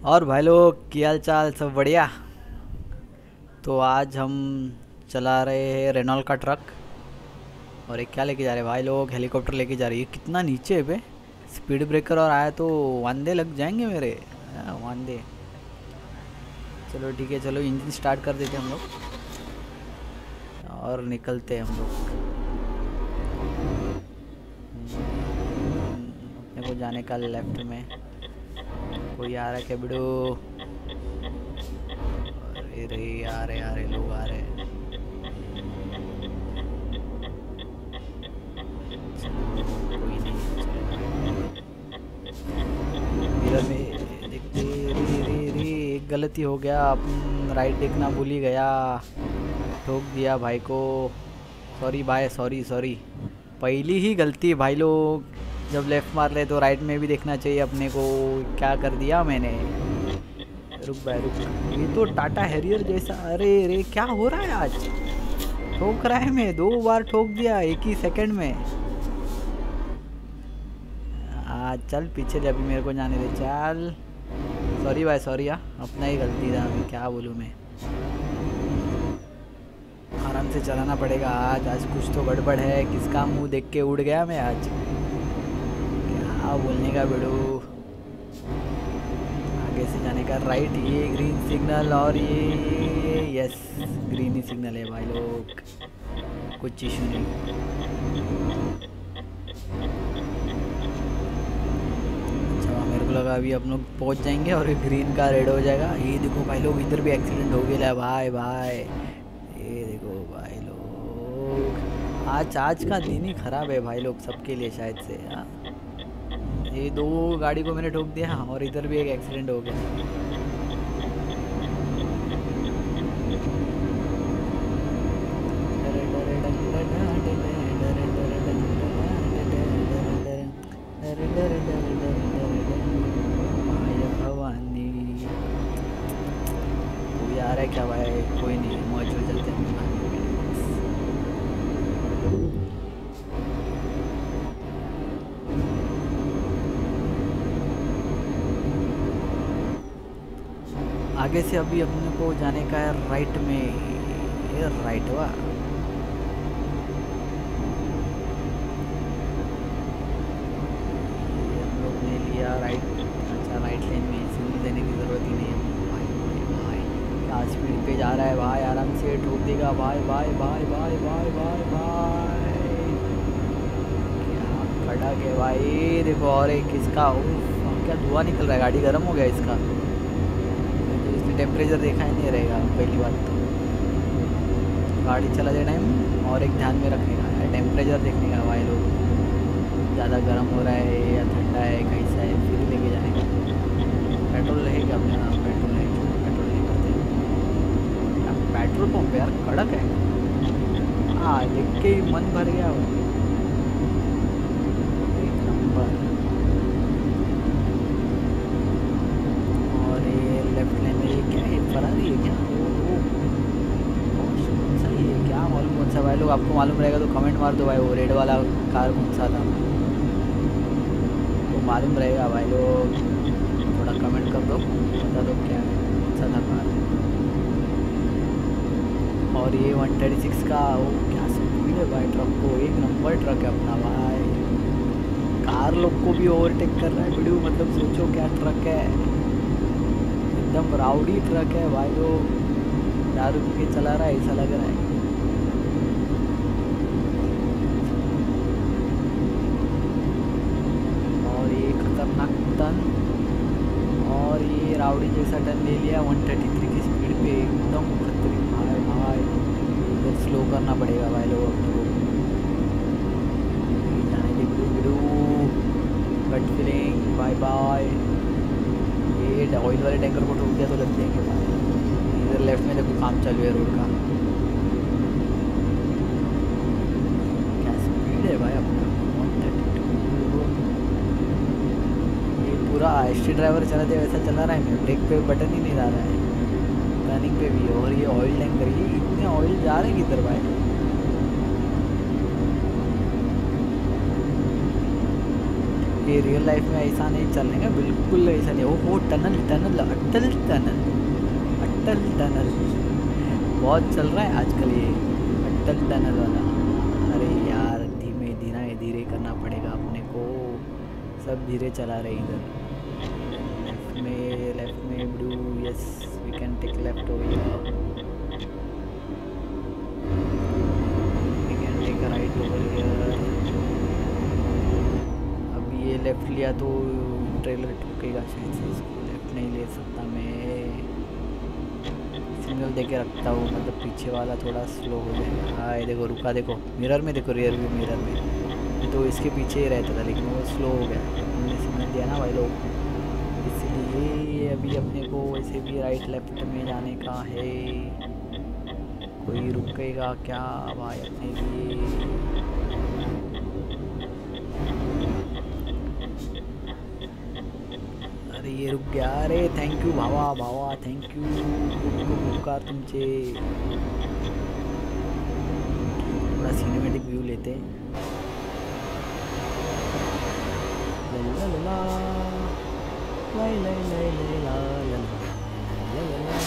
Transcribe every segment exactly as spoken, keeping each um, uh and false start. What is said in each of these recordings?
और भाई लोग क्या हाल चाल, सब बढ़िया। तो आज हम चला रहे हैं रेनॉल्ट का ट्रक। और एक क्या लेके जा रहे हैं भाई लोग, हेलीकॉप्टर लेके जा रही है। कितना नीचे है बे। स्पीड ब्रेकर और आया तो वांदे लग जाएंगे मेरे। हाँ, वांदे। चलो ठीक है, चलो इंजन स्टार्ट कर देते हैं हम लोग और निकलते हैं हम लोग। अपने को जाने का लेफ्ट में। कोई आ रहा है क्या बिडू? अरे रे आ रहे आ रहे लोग आ रहे हैं। कोई नहीं मिरर में देखते। रे रे रे एक गलती हो गया, अपन राइट देखना भूल ही गया। ठोक दिया भाई को। सॉरी भाई, सॉरी सॉरी। पहली ही गलती भाई लोग, जब लेफ्ट मार ले तो राइट में भी देखना चाहिए अपने को। क्या कर दिया मैंने। रुक भाई रुक। ये तो टाटा हैरियर जैसा। अरे रे क्या हो रहा है आज। ठोक रहा है, मैं दो बार ठोक दिया एक ही सेकंड में। आ, चल पीछे ले, अभी मेरे को जाने दे चल। सॉरी भाई सॉरी। यार अपना ही गलती था, अभी क्या बोलूँ मैं। आराम से चलाना पड़ेगा आज। आज कुछ तो गड़बड़ है। किसका मुंह देख के उड़ गया मैं आज। क्या बोलने का बेड़ू। आगे से जाने का राइट, ये ग्रीन सिग्नल और ये यस ग्रीन ही सिग्नल है भाई लोग। कुछ इशू नहीं। अच्छा मेरे को लगा अभी हम लोग पहुंच जाएंगे और ग्रीन का रेड हो जाएगा। ये देखो भाई लोग, इधर भी एक्सीडेंट हो गया भाई भाई। ये देखो भाई लोग, आज आज का दिन ही ख़राब है भाई लोग सबके लिए शायद से। हाँ ये दो गाड़ी को मैंने ठोक दिया और इधर भी एक एक्सीडेंट हो गया। भवानी कोई आ रहा है क्या भाई? कोई नहीं, मौजूद चलते हैं। आगे से अभी अपने को जाने का है राइट में। ये राइट हुआ। ये हम लोग ने लिया राइट। अच्छा राइट लेन में सिग्नल देने की ज़रूरत ही नहीं है। भाई भाई भाई क्या स्पीड पे जा रहा है भाई, आराम से ठोक देगा भाई भाई भाई भाई भाई भाई भाई। क्या खड़ा के भाई। देखो और एक इसका क्या धुआं निकल रहा है, गाड़ी गर्म हो गया इसका। टेम्परेचर देखा ही नहीं रहेगा पहली बात तो। गाड़ी चलाते टाइम और एक ध्यान में रखने का है, टेम्परेचर देखने का भाई लोग। ज़्यादा गर्म हो रहा है या ठंडा है कैसा है, फिर लेके जाने का। पेट्रोल रहेगा अपने नाम, पेट्रोल है पेट्रोल नहीं करते यार। पेट्रोल पंप यार कड़क है। हाँ देख के ही मन भर गया वो। एक नंबर। और ये लेफ्ट लेन में ये क्या है, फरारी है क्या? सही है क्या? मालूम कौन सा भाई लोग, आपको मालूम रहेगा तो कमेंट मार दो भाई। वो रेड वाला कार कौन सा था तो मालूम रहेगा भाई लोग, थोड़ा कमेंट कर दो, बता दो क्या है कौन सा था कार। और ये वन थर्टी सिक्स का वो क्या स्पीड है भाई ट्रक को। एक नंबर ट्रक है अपना भाई। कार लोग को भी ओवरटेक कर रहा है वीडियो, मतलब सोचो क्या ट्रक है। एकदम राउडी ट्रक है भाई लोग। दारू पी के चला रहा है ऐसा लग रहा है। और ये खतरनाक टर्न, और ये राउडी जैसा टर्न ले लिया वन थर्टी थ्री की स्पीड पे। एकदम खतरनाक भाई भाई। इधर स्लो करना पड़ेगा भाई लोग अपने को। जाने दे बिडू बिडू। Gut feeling bye bye. ये ऑयल वाले टैंकर को ठोक दिया तो लग जाएंगे भाई। इधर लेफ्ट में देखो काम चालू है रोड का। क्या स्पीड है भाई अपना वन थर्टी टू। ये पूरा एस टी ड्राइवर चलाते वैसा चला रहा है मैं। ब्रेक पे बटन ही नहीं डाल रहा है, टर्निंग पे भी। और ये ऑयल टैंकर, ये इतने ऑयल जा रहे हैं किधर भाई। ये रियल लाइफ में ऐसा नहीं चलेगा, बिल्कुल ऐसा नहीं। वो वो tunnel tunnel Atal tunnel Atal tunnel बहुत चल रहा है आजकल ये अटल टनल वाला। अरे यार धीमे धीरे धीरे करना पड़ेगा अपने को, सब धीरे चला रहे इधर। लेफ्ट में लेफ्ट में blue, yes we can take left over here, we can take right over here. अब ये लेफ्ट लिया तो ट्रेलर ठुकेगा शायद से, इसको लेफ्ट नहीं ले सकता मैं, सिग्नल देके रखता हूँ, मतलब पीछे वाला थोड़ा स्लो हो जाएगा। हाँ ये देखो रुका, देखो मिरर में, देखो रियर व्यू मिरर में, तो इसके पीछे ही रहता था लेकिन वो स्लो हो गया, हमने सिग्नल दिया ना भाई लोग, इसलिए अभी अपने को वैसे भी राइट लेफ्ट में जाने का है। कोई रुकेगा क्या भाई अपने लिए? अरे ये रुक गया, अरे थैंक यू भावा भावा थँक यू, उपकार तुमचे। थोड़ा सिनेमैटिक व्यू लेते हैं। ला ला ला ला ला ला ला ला ला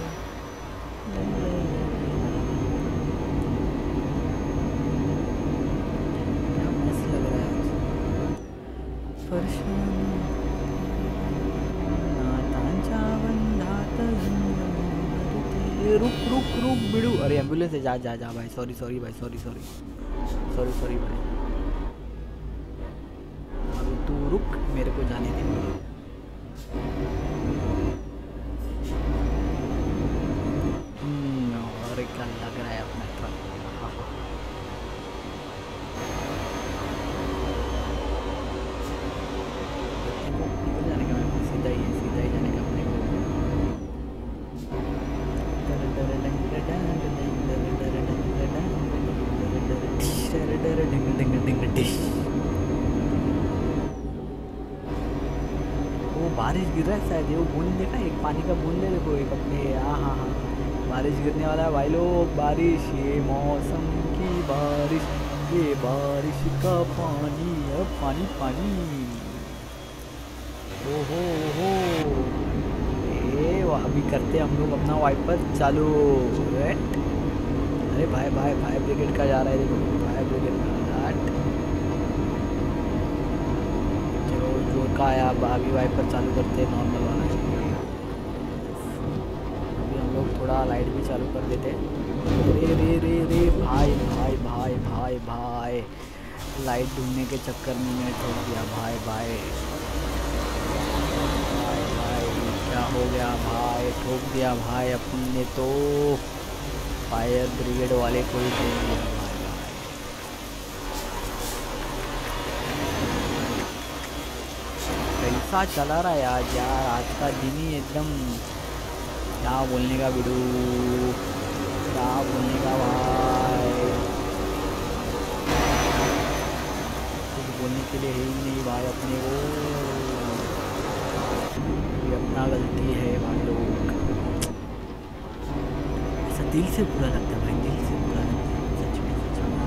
क्या मस्त लग रहा है परशान। रुक रुक रुक बिड़ू, अरे एम्बुलेंस है, जा जा जा भाई, सॉरी सॉरी भाई, सॉरी सॉरी सॉरी सॉरी भाई, अभी तू रुक, मेरे को जाने दे। हम्म, और क्या लग रहा है अपना ट्रक, निकल जाने का, सीधा ही सीधा ही जाने का अपने को। वो बारिश गिर रहा है शायद, वो बूंद देखा, एक पानी का बूंद है देखो, एक अपने, हाँ हाँ हाँ बारिश गिरने वाला है भाई लोग, बारिश, ये मौसम की बारिश, ये बारिश का पानी, अब पानी पानी, ओ हो हो। ए वो अभी करते हम लोग अपना वाइपर चालू। अरे भाई भाई फायर ब्रिगेड का जा रहा है, देखो फायर ब्रिगेड का। चलो जोर का आया, अब अभी वाइपर चालू करते हैं नॉर्मल वाला। अभी हम लोग थोड़ा लाइट भी चालू कर देते हैं। रे रे रे रे भाई भाई भाई भाई भाई, लाइट ढूंढने के चक्कर में मैं ठोक दिया भाई भाई भाई भाई, क्या हो गया भाई, ठोक दिया भाई अपने तो, फायर ब्रिगेड वाले को ही ठोक दिया भाई भाई। कैसा चला रहा है आज यार, आज का दिन ही एकदम, क्या बोलने का बिडू, क्या बोलने का भाई, कुछ बोलने के लिए है ही नहीं भाई अपने को, ये अपना गलती है भाई लोग। ऐसा दिल से बुरा लगता है भाई, दिल से बुरा लगता है सच में, सच में।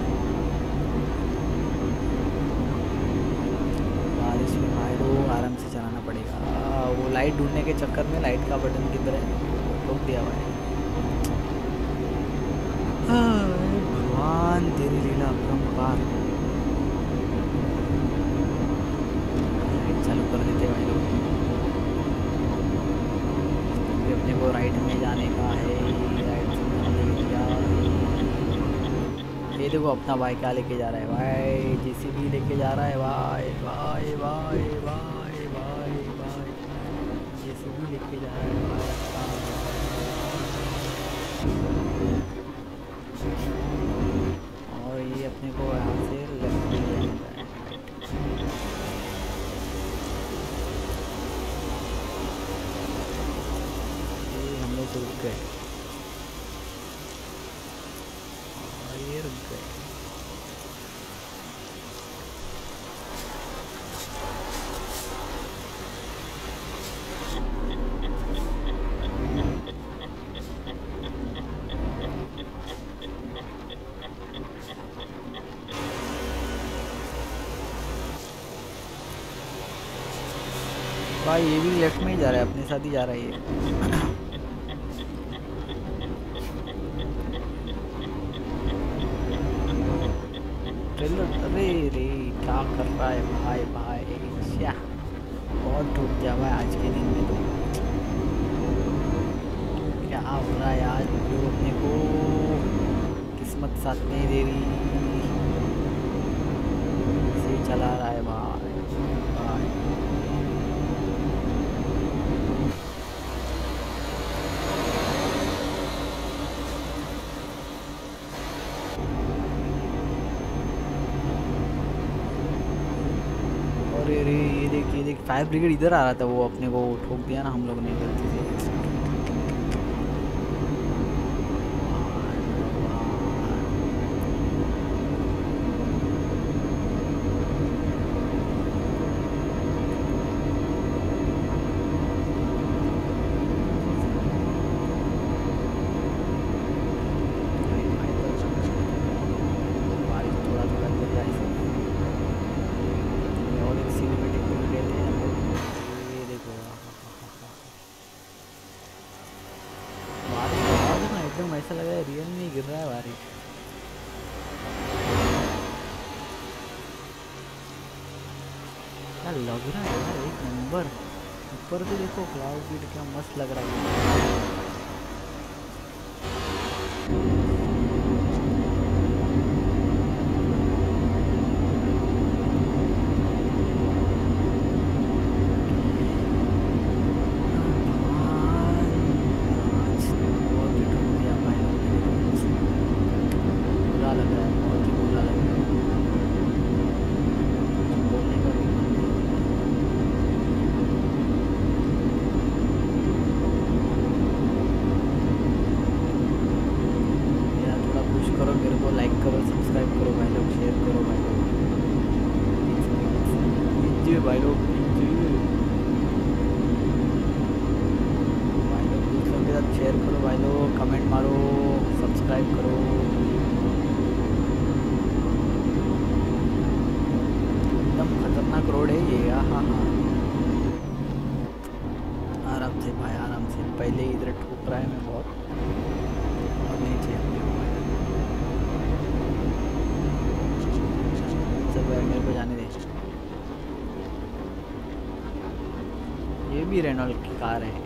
बारिश में भाई लोग आराम से चलाना पड़ेगा। वो लाइट ढूंढने के चक्कर में लाइट का बटन किधर है, ठोक दिया भाई। भगवान तेरी लीला अपरंपार। लाइट चालू कर देते भाई लोग, अपने को राइट में जाने का है, राइट से दिया। ये देखो अपना भाई क्या लेके जा रहा है भाई, जेसीबी लेके जा रहा है भाई भाई भाई भाई भाई भाई, जेसीबी लेके जा रहा है भाई अपना। और ये अपने को यहाँ से लेफ्ट में ले जाता है। हम लोग रुक गए और ये रुक गए। भाई ये भी लेफ्ट में ही जा रहा है, अपने साथ ही जा रहा है ये। ट्रेलर, अरे रे क्या कर रहा है भाई भाई, क्या बहुत टूट गया भाई आज के दिन में। तो क्या हो रहा है आज जो अपने को किस्मत साथ नहीं दे रही, इसे चला रहा है भाई भाई। अरे रे ये देख ये देख फायर ब्रिगेड इधर आ रहा था, वो अपने को ठोक दिया ना हम लोग ने गलती से। ऐसा लग रहा है रियल में गिर रहा है बारिश। क्या लग रहा है यार, एक नंबर। ऊपर भी देखो क्लाउड बीट क्या मस्त लग रहा है। भाई लोग भाई लोग दूसरों के साथ शेयर करो, भाई लोग कमेंट मारो, सब्सक्राइब करो। एकदम खतरनाक रोड है ये। हाँ हाँ आराम से भाई आराम से, पहले इधर ठोक रहा है मैं बहुत, और नीचे सब मेरे को जाने दे। ये भी रेनॉल्ट की कार है,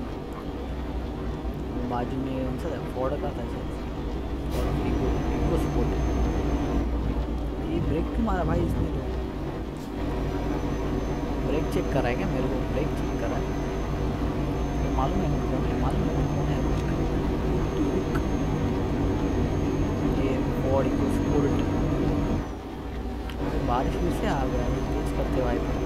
बाजू में उनसे फोर्ड का था शायद, इको इको स्पोर्ट। ये ब्रेक क्यों मारा भाई इसने, तो ब्रेक चेक करा है क्या मेरे को, ब्रेक चेक करा है तो मालूम है कौन है, मालूम है कौन है। ये फोर्ड इको स्पोर्ट। बारिश में से आ गया तेज करते भाई।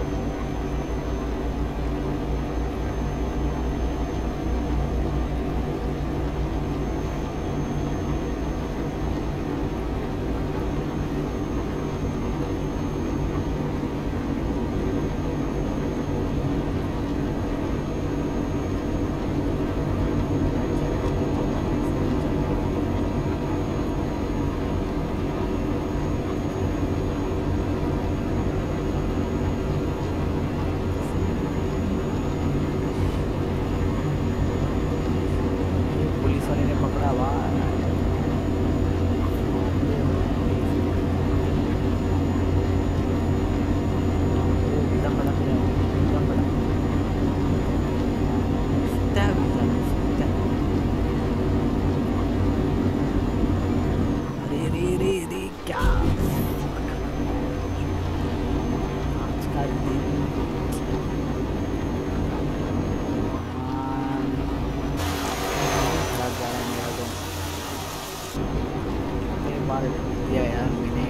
दिया यार मैंने,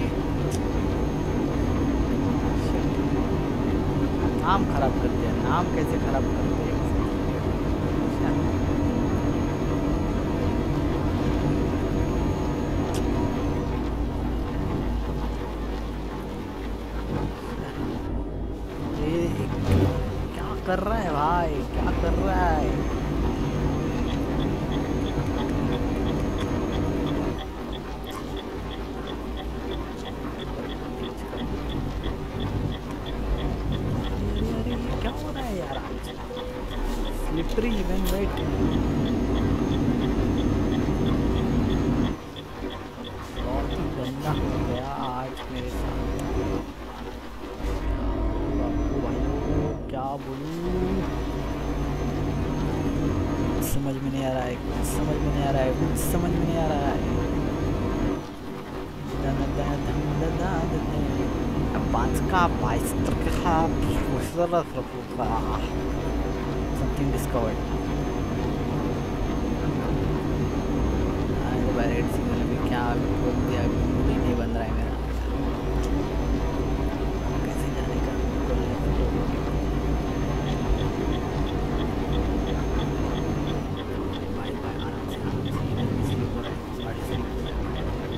नाम खराब कर दिया। नाम कैसे खराब कर दिया, ये क्या कर रहा है भाई, क्या कर रहा है। क्या हो रहा है यार। Victory when wait. बहुत ही गंदा हो गया आज मेरे साथ। आपको भाइयों क्या बोलूं, समझ में नहीं आ रहा है, कुछ समझ में नहीं आ रहा है, कुछ समझ में नहीं आ रहा है। Banska Beisterka something discovered. आगे बैरेट सिग्नल में क्या बोल दिया, मूड ही नहीं बन रहा है मेरा। कैसे जाने का भाई भाई आराम से आराम से स्लीप हो रहा है, गाड़ी स्लीप हो रहा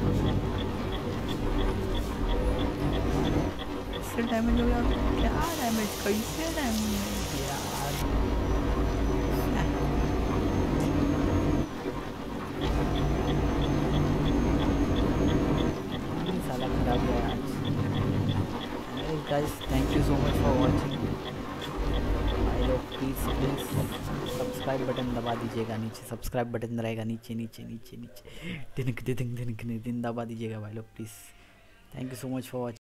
है। इससे डैमेज हो गया, क्या डैमेज, कैसे डैमेज यार। साला खराब गया आज। Guys thank you so much for watching. भाई लोग प्लीज़ प्लीज़ सब्सक्राइब बटन दबा दीजिएगा, नीचे सब्सक्राइब बटन रहेगा, नीचे नीचे नीचे नीचे दिन दिन दिन दिन दबा दीजिएगा भाई लोग please. Thank you so much for watching.